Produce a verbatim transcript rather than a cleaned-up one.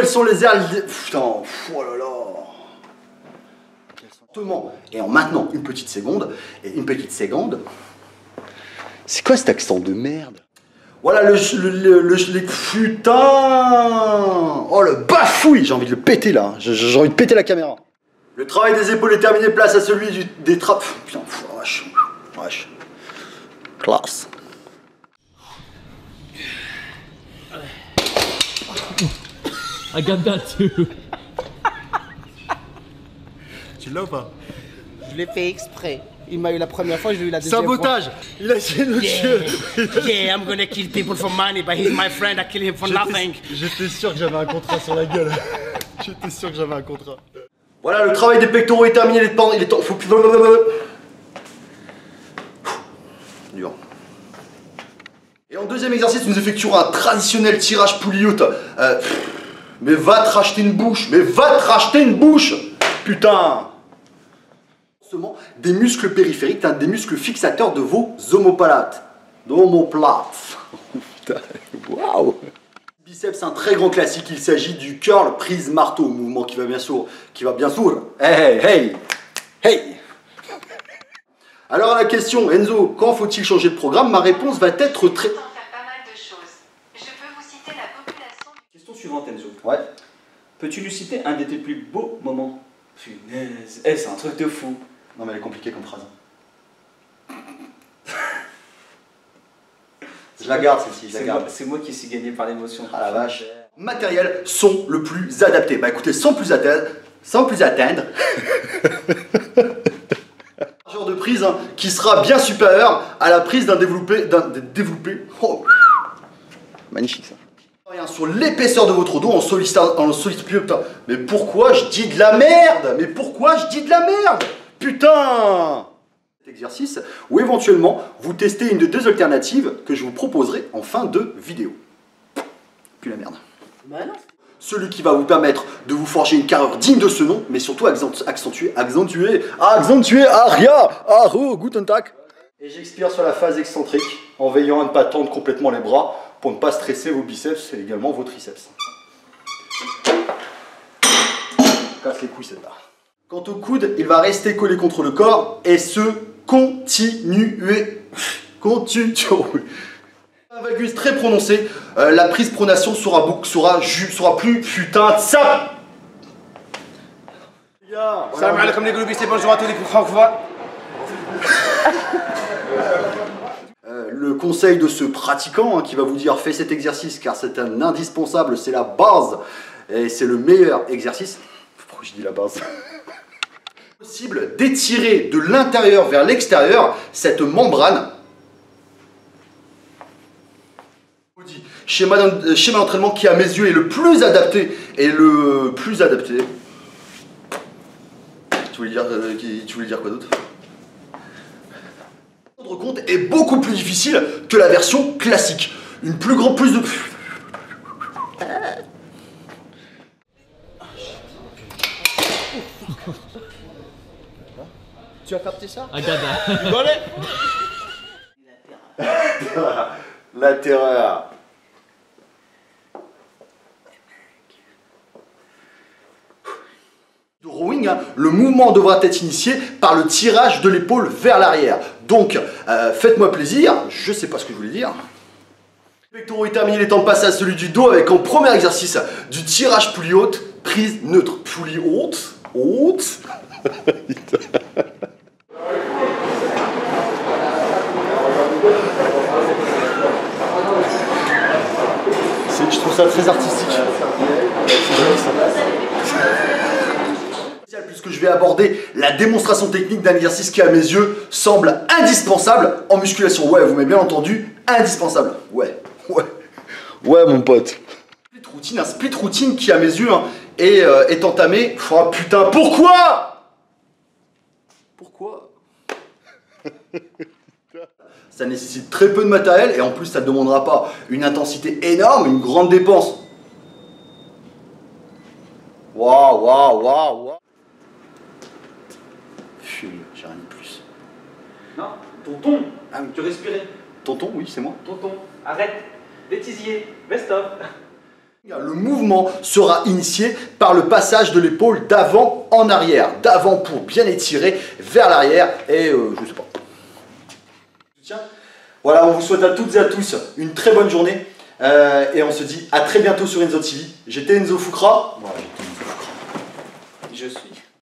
sont les airs... Putain, oh là là. Et en maintenant une petite seconde, et une petite seconde... C'est quoi cet accent de merde? Voilà le... le, le, le les, putain. Oh le bafouille. J'ai envie de le péter là, j'ai envie de péter la caméra. Le travail des épaules est terminé, place à celui du, des trappes. Putain, pff, wesh, wesh. Classe. I got that too. Tu l'as ou pas? Je l'ai fait exprès. Il m'a eu la première fois, je l'ai eu la deuxième Sabotage. fois. Sabotage. Il a essayé de me tuer. Yeah, I'm gonna kill people for money, but he's my friend, I kill him for nothing. J'étais sûr que j'avais un contrat sur la gueule. J'étais sûr que j'avais un contrat. Voilà, le travail des pectoraux est terminé, il est temps, il est temps, faut plus... Dur. Et en deuxième exercice, nous effectuerons un traditionnel tirage poulie-haute. Euh, mais va te racheter une bouche, mais va te racheter une bouche. Putain. Des muscles périphériques, des muscles fixateurs de vos omoplates. D'omoplates. Putain, waouh. Biceps, c'est un très grand classique, il s'agit du curl prise marteau, mouvement qui va bien sûr, qui va bien sûr. Hey, hey, hey. Alors la question, Enzo, quand faut-il changer de programme? Ma réponse va être très... Faire pas mal de choses. Je peux vous citer la population... Question suivante, Enzo. Ouais. Peux-tu nous citer un de tes plus beaux moments? Punaise, eh, c'est un truc de fou. Non mais elle est compliquée comme phrase. Je la garde celle-ci, je la garde. C'est moi qui suis gagné par l'émotion. Ah la vache. Matériel sont le plus adapté. Bah écoutez, sans plus atteindre, sans plus atteindre, genre de prise hein, qui sera bien supérieur à la prise d'un développé, d'un développé. Oh. Magnifique ça. Sur l'épaisseur de votre dos en sollicitant, en sollicitant. Mais pourquoi je dis de la merde? Mais pourquoi je dis de la merde? Putain! Cet exercice, ou éventuellement, vous testez une de deux alternatives que je vous proposerai en fin de vidéo. Puis la merde. Bah non. Celui qui va vous permettre de vous forger une carrière digne de ce nom, mais surtout accentuer, accentuer, accentuer, aria, aro, guten tag. Et j'expire sur la phase excentrique, en veillant à ne pas tendre complètement les bras, pour ne pas stresser vos biceps et également vos triceps. Casse les couilles celle-là. Quant au coude, il va rester collé contre le corps et se continuer. Continuer. Un valgus très prononcé, euh, la prise pronation sera, beaucoup, sera, ju, sera plus putain de ça. Salam alaikum les globistes, bonjour à tous les francophones. Euh, le conseil de ce pratiquant hein, qui va vous dire fais cet exercice car c'est un indispensable, c'est la base et c'est le meilleur exercice. Pourquoi je dis la base? Possible d'étirer de l'intérieur vers l'extérieur cette membrane. Schéma d'entraînement qui à mes yeux est le plus adapté et le plus adapté. Tu voulais dire, euh, tu voulais dire quoi d'autre? Rendre compte est beaucoup plus difficile que la version classique. Une plus grande plus de... Tu as capté ça? I got that. Tu connais? La terreur. De rowing, hein, le mouvement devra être initié par le tirage de l'épaule vers l'arrière. Donc, euh, faites-moi plaisir, je sais pas ce que je voulais dire. Le pectoral est terminé, il est temps de passer à celui du dos avec en premier exercice du tirage poulie haute, prise neutre. Poulie haute, haute. Je trouve ça très artistique. C'est joli ça. Puisque je vais aborder la démonstration technique d'un exercice qui à mes yeux semble indispensable en musculation. Ouais, vous m'avez bien entendu, indispensable. Ouais, ouais, ouais mon pote. Split routine, un split routine qui à mes yeux hein, est, euh, est entamé. Oh putain, pourquoi? Pourquoi? Ça nécessite très peu de matériel et en plus ça ne demandera pas une intensité énorme, une grande dépense. Waouh, waouh, waouh, waouh. Fume, j'ai rien de plus. Non, tonton, ah, oui. tu respirais. Tu respirais. Tonton, oui, c'est moi. Tonton, arrête, bêtisier, best of. Le mouvement sera initié par le passage de l'épaule d'avant en arrière. D'avant pour bien étirer vers l'arrière et euh, je sais pas. Voilà, on vous souhaite à toutes et à tous une très bonne journée. Euh, et on se dit à très bientôt sur Enzo T V. J'étais Enzo Foucra. Voilà, j'étais Enzo Foucra. Je suis